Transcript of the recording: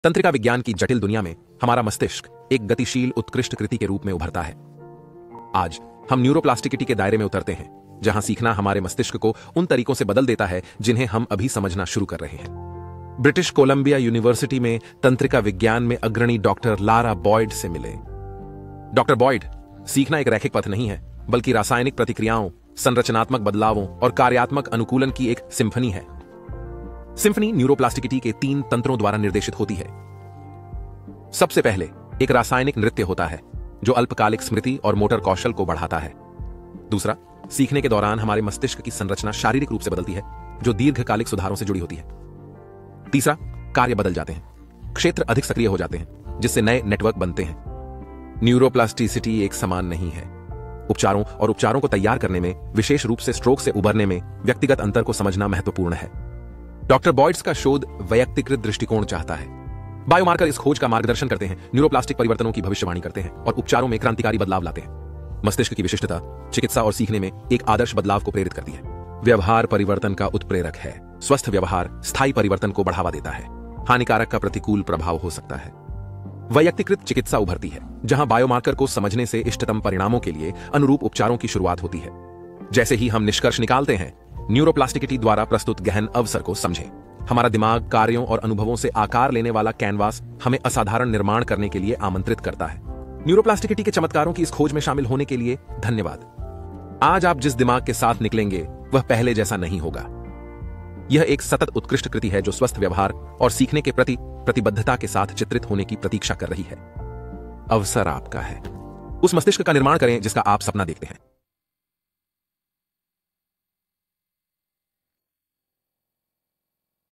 तंत्रिका विज्ञान की जटिल दुनिया में हमारा मस्तिष्क एक गतिशील उत्कृष्ट कृति के रूप में उभरता है। आज हम न्यूरोप्लास्टिसिटी के दायरे में उतरते हैं, जहां सीखना हमारे मस्तिष्क को उन तरीकों से बदल देता है जिन्हें हम अभी समझना शुरू कर रहे हैं। ब्रिटिश कोलंबिया यूनिवर्सिटी में तंत्रिका विज्ञान में अग्रणी डॉक्टर लारा बॉयड से मिले। डॉक्टर बॉयड, सीखना एक रैखिक पथ नहीं है, बल्कि रासायनिक प्रतिक्रियाओं, संरचनात्मक बदलावों और कार्यात्मक अनुकूलन की एक सिम्फनी है। सिम्फनी न्यूरोप्लास्टिसिटी के 3 तंत्रों द्वारा निर्देशित होती है। सबसे पहले एक रासायनिक नृत्य होता है जो अल्पकालिक स्मृति और मोटर कौशल को बढ़ाता है। दूसरा, सीखने के दौरान हमारे मस्तिष्क की संरचना शारीरिक रूप से बदलती है जो दीर्घकालिक सुधारों से जुड़ी होती है। तीसरा, कार्य बदल जाते हैं, क्षेत्र अधिक सक्रिय हो जाते हैं, जिससे नए नेटवर्क बनते हैं। न्यूरोप्लास्टिसिटी एक समान नहीं है। उपचारों को तैयार करने में, विशेष रूप से स्ट्रोक से उबरने में व्यक्तिगत अंतर को समझना महत्वपूर्ण है। डॉक्टर बॉयड्स का शोध वैयक्तिकृत दृष्टिकोण चाहता है। बायोमार्कर इस खोज का मार्गदर्शन करते हैं, न्यूरोप्लास्टिक परिवर्तनों की भविष्यवाणी करते हैं और उपचारों में क्रांतिकारी बदलाव लाते हैं। मस्तिष्क की विशिष्टता चिकित्सा और सीखने में एक आदर्श बदलाव को प्रेरित करती है। व्यवहार परिवर्तन का उत्प्रेरक है। स्वस्थ व्यवहार स्थायी परिवर्तन को बढ़ावा देता है। हानिकारक का प्रतिकूल प्रभाव हो सकता है। वैयक्तिकृत चिकित्सा उभरती है, जहां बायोमार्कर को समझने से इष्टतम परिणामों के लिए अनुरूप उपचारों की शुरुआत होती है। जैसे ही हम निष्कर्ष निकालते हैं, न्यूरोप्लास्टिसिटी द्वारा प्रस्तुत गहन अवसर को समझें। हमारा दिमाग कार्यों और अनुभवों से आकार लेने वाला कैनवास हमें असाधारण निर्माण करने के लिए आमंत्रित करता है। न्यूरोप्लास्टिसिटी के चमत्कारों की इस खोज में शामिल होने के लिए धन्यवाद। आज आप जिस दिमाग के साथ निकलेंगे वह पहले जैसा नहीं होगा। यह एक सतत उत्कृष्ट कृति है जो स्वस्थ व्यवहार और सीखने के प्रति प्रतिबद्धता के साथ चित्रित होने की प्रतीक्षा कर रही है। अवसर आपका है। उस मस्तिष्क का निर्माण करें जिसका आप सपना देखते हैं।